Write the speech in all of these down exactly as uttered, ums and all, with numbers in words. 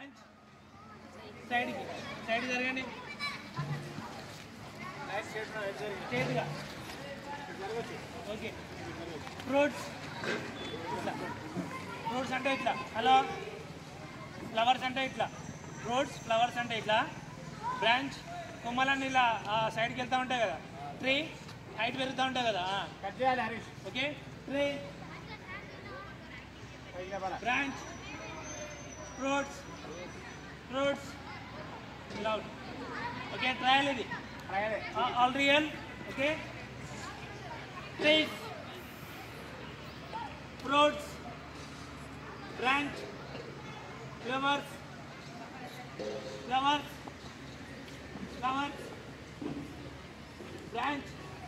branch సైడ్కి side జరగండి స్ట్రేట్గా ఓకే ఫ్రూట్స్ ఇట్లా ఫ్రూట్స్ అంటే ఇట్లా హలో ఫ్లవర్స్ అంటే ఇట్లా ఫ్రూట్స్ ఫ్లవర్స్ అంటే ఇట్లా బ్రాంచ్ కొమ్మలన్నీ ఇలా సైడ్కి వెళ్తూ ఉంటాయి కదా ట్రీ హైట్ పెరుగుతూ ఉంటాయి కదా కట్ చేయాలి Harish okay tree branch fruits fruits loud okay trial ఇది all real okay trees fruits branch flowers flowers flowers branch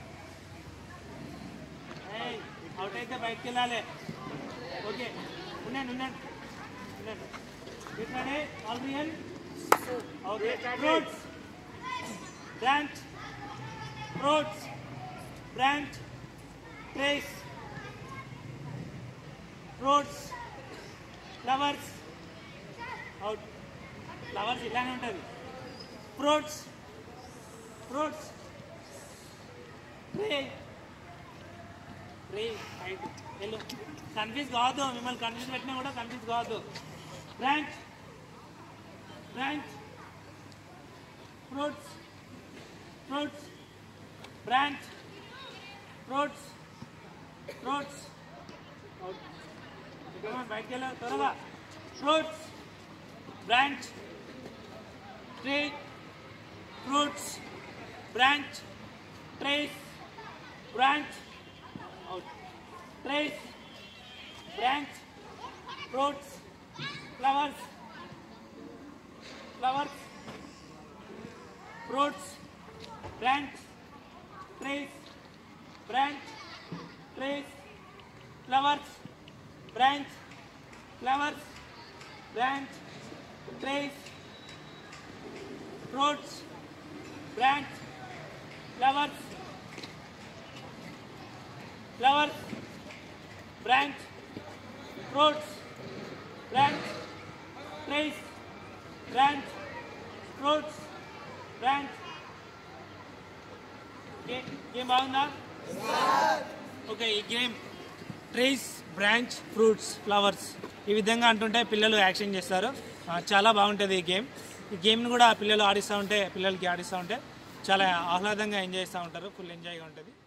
out అయితే బయటకు వెళ్ళాలి ఓకే ఉండండి ఉండండి ఉండండి ఇట్లానే all real okay fruits branch fruits branch trees fruits flowers out flowers ఇలానే ఉంటుంది fruits fruits tree tree height వెళ్ళు కన్ఫ్యూజ్ కావద్దు మిమ్మల్ని కన్ఫ్యూజ్ పెట్టినా కూడా కన్ఫ్యూజ్ కావద్దు branch branch fruits fruits branch fruits fruits బయటకు వెళ్ళా త్వరగా fruits branch tree fruits branch trees branch out trees branch fruits flowers flowers fruits branch trees branch trees flowers branch flowers branch trees fruits branch flowers flowers branch fruits branch trees branch fruits branch game బాగుందా okay ఈ game trees branch fruits flowers ఈ విధంగా అంటుంటే పిల్లలు action చేస్తారు చాలా బాగుంటుంది ఈ గేమ్ ఈ గేమ్ని కూడా పిల్లలు ఆడిస్తూ ఉంటే పిల్లలకి ఆడిస్తూ ఉంటే చాలా ఆహ్లాదంగా ఎంజాయ్ చేస్తూ ఉంటారు ఫుల్ ఎంజాయ్గా ఉంటుంది